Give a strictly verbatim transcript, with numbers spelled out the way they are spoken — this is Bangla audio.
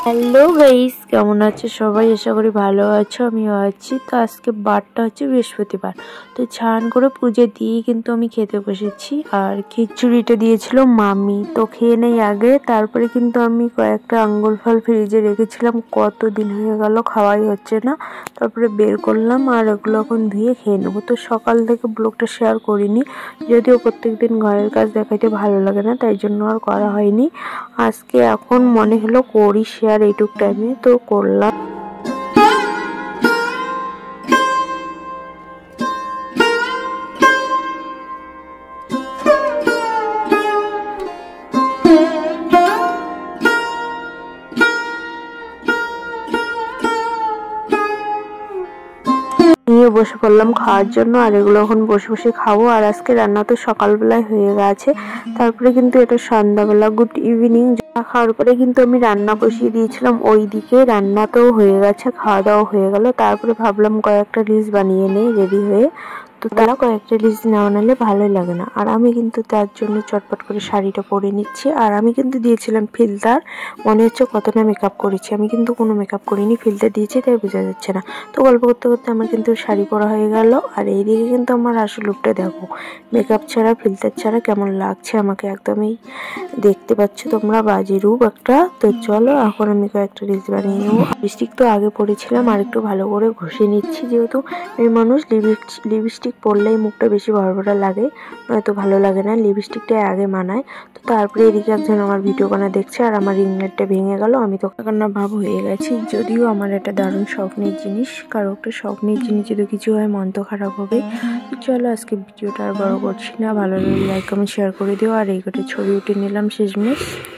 হ্যালো গাইস, কেমন আছো সবাই? আশা করি ভালো আছো, আমিও আছি। তো আজকে বারটা হচ্ছে বৃহস্পতিবার, তো ছান করে পুজো দিয়ে কিন্তু আমি খেতে বসেছি। আর খিচুড়িটা দিয়েছিল মামি, তো খেয়ে নেই আগে, তারপরে কিন্তু আমি কয়েকটা আঙ্গুর ফল ফ্রিজে রেখেছিলাম, কত দিন হয়ে গেল খাওয়াই হচ্ছে না। তারপরে বের করলাম আর ওগুলো এখন ধুয়ে খেয়ে নেবো। তো সকাল থেকে ব্লগটা শেয়ার করিনি, যদিও প্রত্যেক দিন ঘরের কাজ দেখাইতে ভালো লাগে না, তাই জন্য আর করা হয়নি। আজকে এখন মনে হলো করি শেয়ার এইটুক টাইমে, তো করলাম। নিয়ে বসে পড়লাম খাওয়ার জন্য, আর এগুলো এখন বসে বসে খাবো। আর আজকে রান্না তো সকালবেলায় হয়ে গেছে, তারপরে কিন্তু এটা সন্ধ্যাবেলা, গুড ইভিনিং। খাওয়ার পরে কিন্তু আমি রান্না বসিয়ে দিয়েছিলাম, ওইদিকে রান্নাটাও হয়ে গেছে, খাওয়া দাওয়া হয়ে গেল। তারপরে ভাবলাম কয়েকটা রিলস বানিয়ে নেই রেডি হয়ে। তো তারা কয়েকটা রিলস না বানালে ভালোই লাগে না। আর আমি কিন্তু তার জন্য চটপট করে শাড়িটা পরে নিচ্ছি। আর আমি কিন্তু দিয়েছিলাম ফিল্টার, মনে হচ্ছে কতটা মেকআপ করেছি, আমি কিন্তু কোনো মেকআপ করিনি, ফিল্টার দিয়েছি তাই বোঝা যাচ্ছে না। তো গল্প করতে করতে আমার কিন্তু শাড়ি পরা হয়ে গেল। আর এইদিকে কিন্তু আমার আসল লুকটা দেখো, মেকআপ ছাড়া ফিল্টার ছাড়া কেমন লাগছে আমাকে, একদমই দেখতে পাচ্ছ তোমরা, বাজে রূপ একটা। তো চলো এখন আমি কয়েকটা রিলস বানিয়ে নেবো। লিপস্টিক তো আগে পরেছিলাম, আর একটু ভালো করে ঘষে নিচ্ছি, যেহেতু এই মানুষ লিপস্টিক পরলেই মুখটা বেশি ভরভরা লাগে, নয়তো ভালো লাগে না, লিপস্টিকটা আগে মানায়। তো তারপরে এদিকে একজন আমার ভিডিও বানা দেখছে, আর আমার রিং লাইটটা ভেঙে গেল, আমি তো কান্না ভাব হয়ে গেছি। যদিও আমার একটা দারুণ স্বপ্নের জিনিস, কারো একটা স্বপ্নের জিনিস যদি কিছু হয় মন তো খারাপ হবে। চলো আজকে ভিডিওটা আর বড় করছি না, ভালো লাগলে লাইক কমেন্ট শেয়ার করে দিও। আর এই কটা ছবি উঠে নিলাম শেষমেশ।